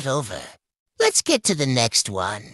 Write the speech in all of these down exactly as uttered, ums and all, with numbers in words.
over. Let's get to the next one.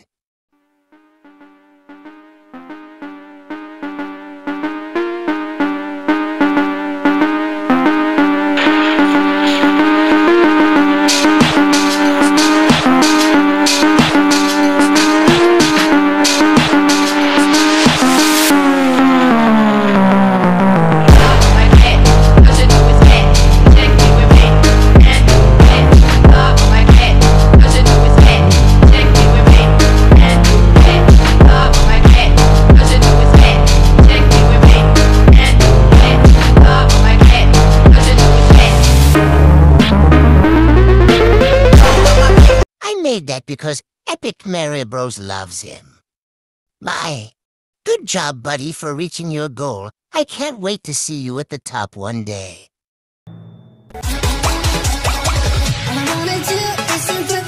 Made that because epicmariobros loves him. My, good job, buddy, for reaching your goal. I can't wait to see you at the top one day. All I wanna do is to